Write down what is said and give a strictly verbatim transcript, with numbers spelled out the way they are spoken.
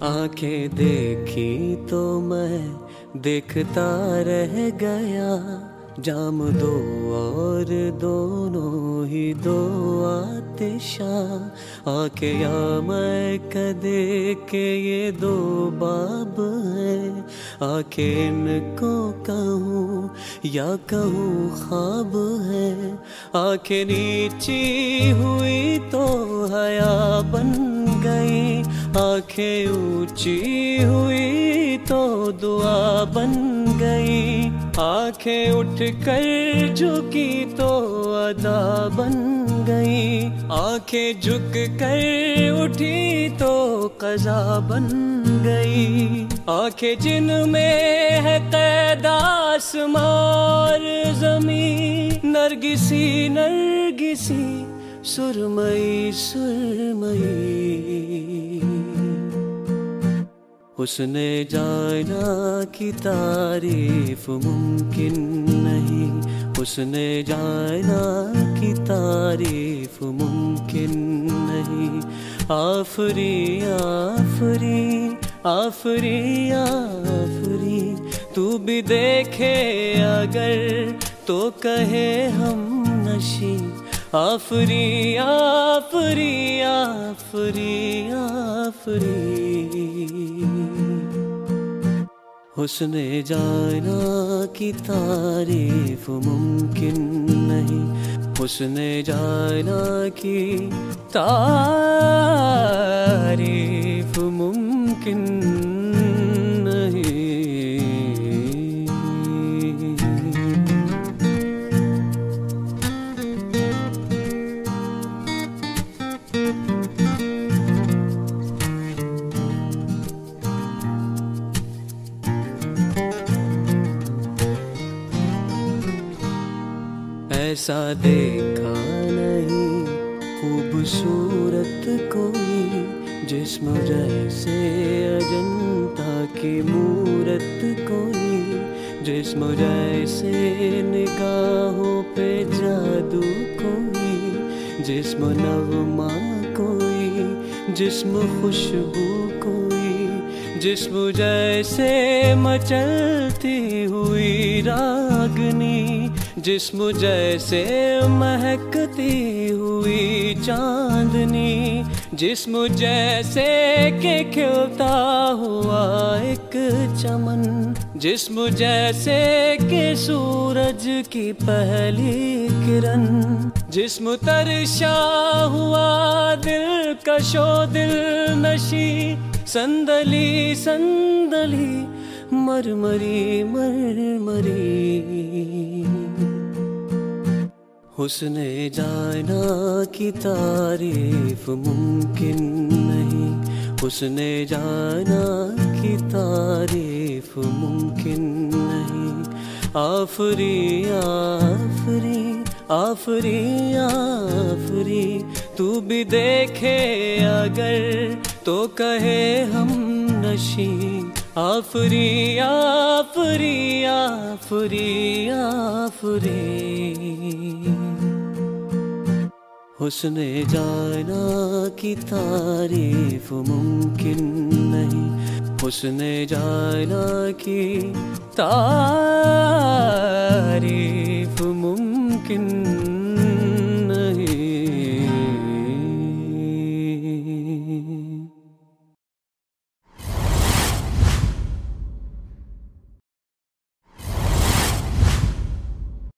आंखें देखी तो मैं देखता रह गया, जाम दो और दोनों ही दो आतिशा। आंखें या मैं कदे के ये दो बाब हैं, आंखें इनको कहूँ या कहूँ ख्वाब है। आंखें नीची हुई तो हया बन गई, आंखें ऊंची हुई तो दुआ बन गई। आंखें उठ कर झुकी तो अदा बन गई, आंखें झुक कर उठी तो क़ज़ा बन गई। आंखें जिनमें है क़ैद आसमां और ज़मीं, नरगिसी नरगिसी सुरमई सुरमई। हुस्ने जाना की तारीफ मुमकिन नहीं, हुस्ने जाना की तारीफ मुमकिन नहीं। आफरी आफरी आफरी आफरी, तू भी देखे अगर तो कहे हम नशी। आफरी आफरी आफरी आफरी। हुस्ने जाना की तारीफ मुमकिन नहीं, हुस्ने जाना की तारीफ मुमकिन नहीं। ऐसा देखा नहीं खूबसूरत कोई, जिस्म जैसे अजंता की मूरत कोई। जिस्म जैसे निगाहों पे जादू कोई, जिस्म नगमा कोई, जिस्म खुशबू कोई। जिस्म जैसे मचलती हुई रागनी, जिस्म जैसे महकती हुई चांदनी। जिस्म जैसे के खिलता हुआ एक चमन, जिस्म जैसे के सूरज की पहली किरण। जिस्म तरशा हुआ दिल कशो दिल नशी, संदली संदली मरमरी मरमरी। हुस्ने जाना की तारीफ मुमकिन नहीं, हुस्ने जाना की तारीफ मुमकिन नहीं। आफरी आफरी आफरी आफरी, तू भी देखे अगर तो कहे हम नशी। आफरी आफरी आफरी आफरी। हुस्ने जाना की तारीफ मुमकिन नहीं, हुस्ने जाना की तारीफ मुमकिन